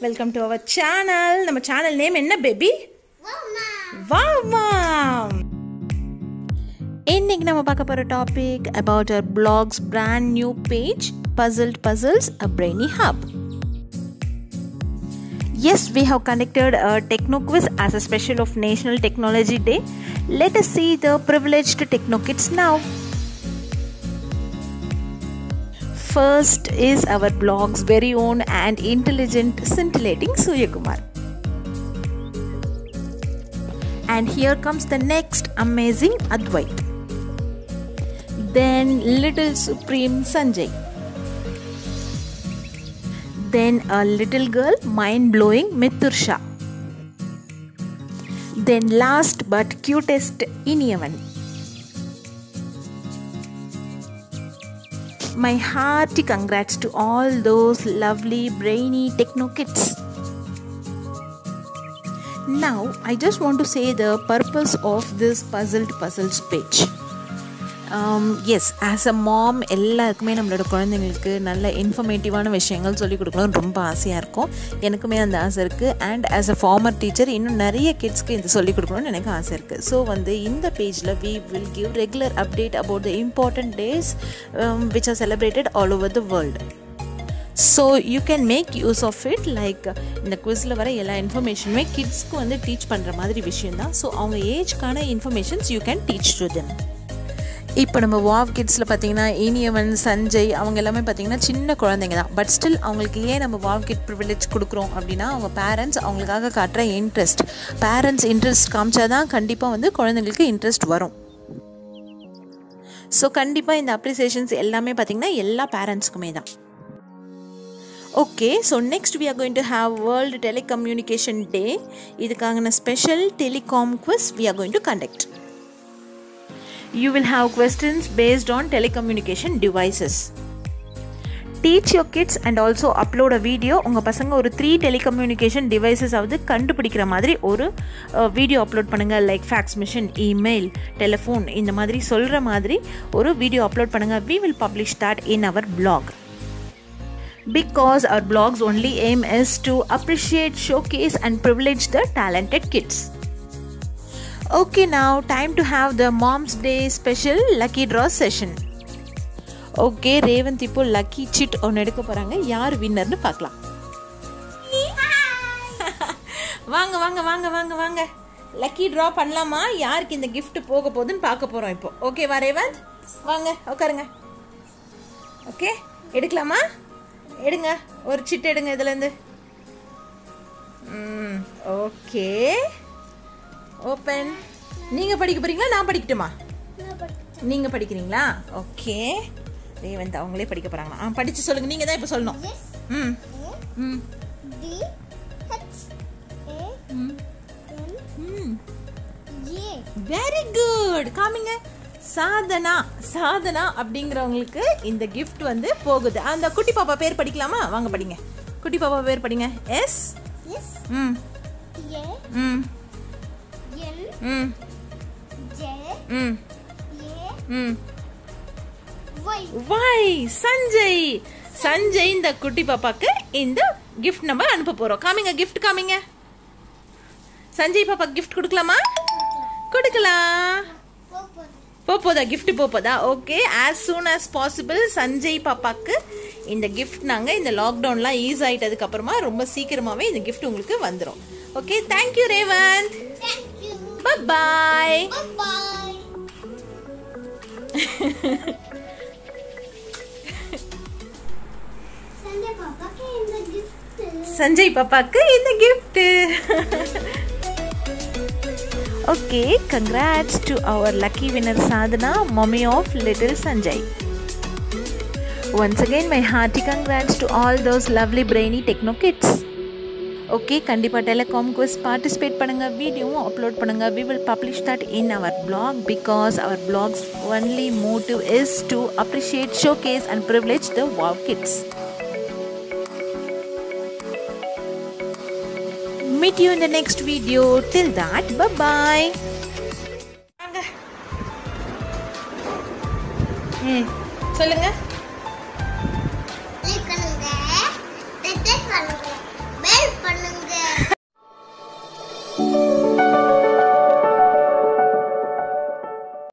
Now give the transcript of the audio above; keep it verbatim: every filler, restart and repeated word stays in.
welcome to our channel. Nama channel name enna baby? Wow mom. Inniki nama paaka pora topic about our blog's brand new page, Puzzled Puzzles, a brainy hub. Yes, we have conducted a techno quiz as a special of National Technology Day. Let us see the privileged techno kids now. First is our blog's very own and intelligent, scintillating Surya Kumar. And here comes the next amazing Advait. Then little supreme Sanjay. Then a little girl, mind-blowing Mithursha. Then last but cutest Iniyavan. My hearty congrats to all those lovely brainy techno kids. Now I just want to say the purpose of this Puzzled Puzzles page. Um, yes, as a mom எல்லாருக்குமே நம்மளோட குழந்தைங்களுக்கு நல்ல இன்ஃபர்மேட்டிவான விஷயங்கள் சொல்லிக் கொடுக்கணும்னு ரொம்ப ஆசையாக இருக்கும். எனக்குமே அந்த ஆசை இருக்குது. And as a former teacher இன்னும் நிறைய கிட்ஸ்க்கு இது சொல்லிக் கொடுக்கணும்னு எனக்கு ஆசை இருக்குது. ஸோ வந்து இந்த பேஜில் we will give regular update about the important days which are celebrated all over the world. So you can make use of it. Like இந்த குவிஸில் வர எல்லா இன்ஃபர்மேஷனுமே கிட்ஸ்க்கு வந்து டீச் பண்ணுற மாதிரி விஷயந்தான். ஸோ அவங்க ஏஜ்க்கான informations you can teach to them. இப்போ நம்ம வாவ் கிட்ஸில் பார்த்தீங்கன்னா இனியவன், சஞ்சய் அவங்க எல்லாமே பார்த்தீங்கன்னா சின்ன குழந்தைங்க தான். பட் ஸ்டில் அவங்களுக்கு ஏன் நம்ம வாவ் கிட் ப்ரிவிலேஜ் கொடுக்குறோம் அப்படின்னா அவங்க பேரண்ட்ஸ் அவங்களுக்காக காட்டுற இன்ட்ரெஸ்ட். பேரண்ட்ஸ் இன்ட்ரெஸ்ட் காமிச்சா தான் கண்டிப்பாக வந்து குழந்தைங்களுக்கு இன்ட்ரெஸ்ட் வரும். ஸோ கண்டிப்பாக இந்த அப்ரிசியேஷன்ஸ் எல்லாமே பார்த்தீங்கன்னா எல்லா பேரண்ட்ஸ்க்குமே தான். Okay, so next we are going to have world telecommunication day. இதுக்கான special telecom quiz we are going to conduct. You will have questions based on telecommunication devices. Teach your kids and also upload a video. உங்கள் பசங்க ஒரு three telecommunication devices ஆகுது கண்டுபிடிக்கிற மாதிரி ஒரு video upload பண்ணுங்கள். Like fax machine, email, telephone இந்த மாதிரி சொல்கிற மாதிரி ஒரு வீடியோ அப்லோட் பண்ணுங்கள். We will publish that in our blog. Because our blog's only aim is to appreciate, showcase and privilege the talented kids. Okay, now time to have the Mom's Day special lucky draw session. Okay, Revanth இப்போ lucky chit ஒன்று எடுக்க போகிறாங்க. யார் வின்னர்னு பார்க்கலாம். வாங்க வாங்க வாங்க வாங்க வாங்க லக்கி ட்ரா பண்ணலாமா? யாருக்கு இந்த gift போக போகுதுன்னு பார்க்க போகிறோம் இப்போ. ஓகேவா ரேவந்த்? வாங்க உட்காருங்க. ஓகே, எடுக்கலாமா? எடுங்க, ஒரு சிட் எடுங்க இதுலேருந்து. ம் ஓகே, ஓப்பன். நீங்கள் படிக்க போகிறீங்களா நான் படிக்கட்டுமா? நீங்கள் படிக்கிறீங்களா? ஓகே, ரேவந்த் அவங்களே படிக்க போகிறாங்களா? ஆ படித்து சொல்லுங்கள். நீங்கள் தான் இப்போ சொல்லணும். ம் ம் வெரி குட். காமிங்க. சாதனா சாதனா அப்படிங்கிறவங்களுக்கு இந்த கிஃப்ட் வந்து போகுது. அந்த குட்டி பாப்பா பேர் படிக்கலாமா? வாங்க படிங்க. குட்டி பாப்பா பேர் படிங்க. எஸ் ம் ம் ம் ம் ம் வை சஞ்சய். சஞ்சய் இந்த குட்டி பாப்பாக்கு இந்த கிஃப்ட் நம்ம அனுப்ப போறோம். காமிங்க கிஃப்ட் காமிங்க. சஞ்சய் பாப்பா கிஃப்ட் கொடுக்கலாமா? கொடுக்கலாம். போப்போதா கிஃப்ட் போப்போதா? Okay, as soon as possible Sanjay பாப்பாக்கு இந்த கிஃப்ட் நாங்கள் இந்த லாக்டவுன்லாம் ஈஸ் ஆகிட்டதுக்கு அப்புறமா ரொம்ப சீக்கிரமாகவே இந்த கிஃப்ட் உங்களுக்கு வந்துடும். Okay, thank you Revanth. Bye bye. Bye bye. Sanjay papa ke inda gift. Sanjay papa ke inda gift. Okay, congrats to our lucky winner Sadhana, mommy of little Sanjay. Once again my hearty congrats to all those lovely brainy techno kids. Okay, கண்டிப்பாக telecom quiz participate பண்ணுங்கள். வீடியோவும் upload பண்ணுங்கள். We will publish that in our blog because our blog's only motive is to appreciate, showcase and privilege the wow kids. Meet you in the next video. Till that, bye bye. ம் சொல்லுங்க.